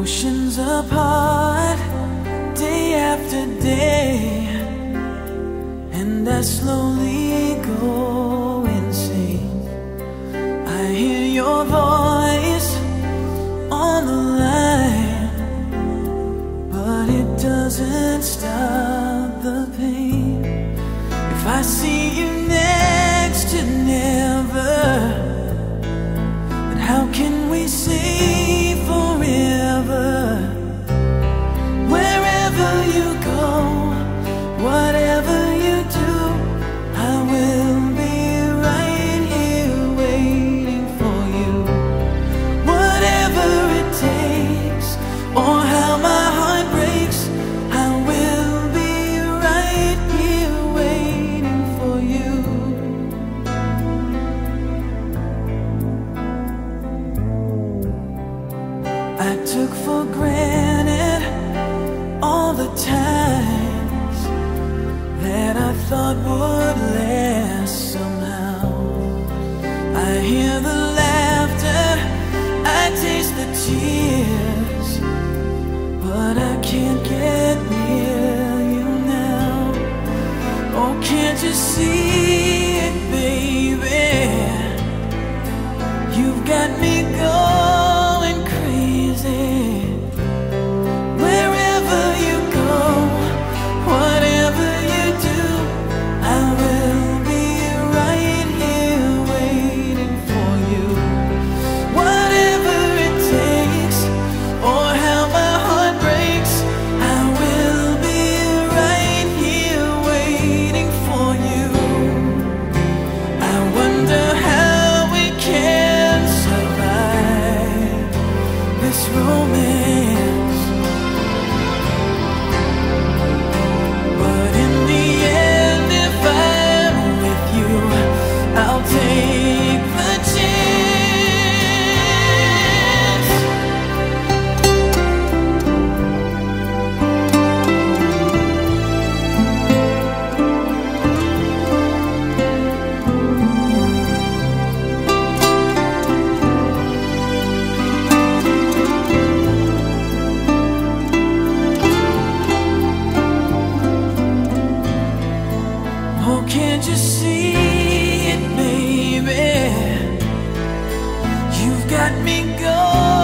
Oceans apart, day after day, and I slowly go insane. I hear your voice on the line, but it doesn't stop the pain. If I see you next to never, then how can we say forever? Wherever you go, whatever you do, I will be right here waiting for you. Whatever it takes, or how my heart breaks, I will be right here waiting for you. I took for granted all the times that I thought would last somehow. I hear the laughter, I taste the tears, but I can't get near you now. Oh, can't you see it, baby? You've got me going crazy. Wherever you go, whatever you do, I will be right here waiting for you. Whatever it takes, or how my heart breaks, I will be right here waiting for you. I wonder how we can survive this romance, but in the end, if I'm with you, I'll take the chance. Oh, can't you see it, baby? You've got me going